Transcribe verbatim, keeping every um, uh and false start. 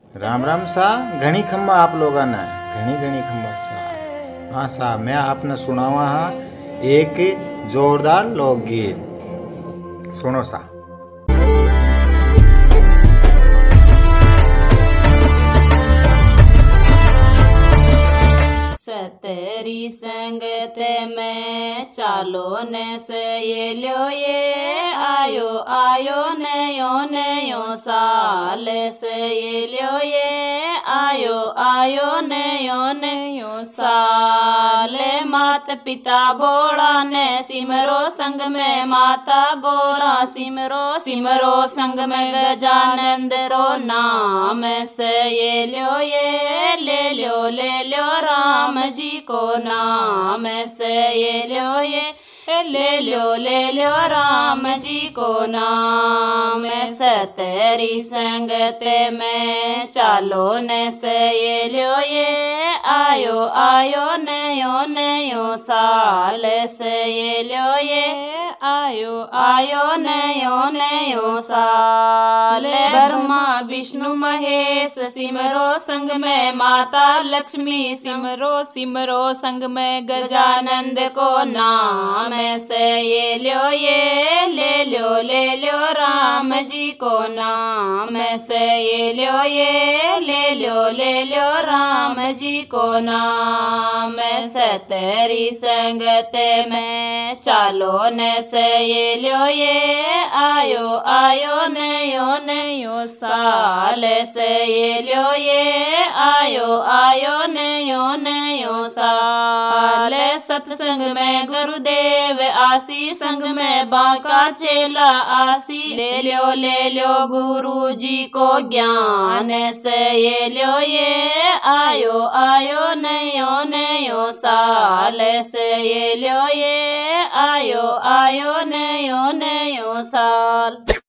राम राम सा घनी खम्बा आप लोगों ने घनी घनी खम्बा सा। हाँ सा मैं आपने सुनावा हाँ एक जोरदार लोकगीत सुनो सा। सतरी संगत में चालो ने से ये लो ये आयो आयो नयो नयो साल से ये लो ये आयो आयो नयो नयो साल। मात पिता बोड़ा ने सिमरो संग में माता गोरा सिमरो सिमरो संग में गजानंद रो नाम से ये लो ये ले लो ले लो राम जी को नाम से ये लो ये ले लो ले लो राम जी को नाम। सतरी संगत में चालो न से ये लो ये आयो आयो नयो नयो साल से ये लो ये आयो आयो नयो नयो साल। ब्रह्मा विष्णु महेश सिमरो संग में माता लक्ष्मी सिमरो सिमरो संग में गजानंद को नाम से ये लो ये ले लो ले लो राम जी को नाम से ये लो ये ले लो ले लो राम जी को नाम। सतरी संगत में चालो न से ये लो ये आयो आयो नयो नयो साल से ये लो ये आयो आयो नयो नयो साल। सत्संग में गुरुदेव आसी संग में बांका चेला आसी ले लो ले लो गुरु जी को ज्ञान से ये लो ये आयो आयो नयो नयो साल से ये लो ये आयो आयो नयो नयो साल।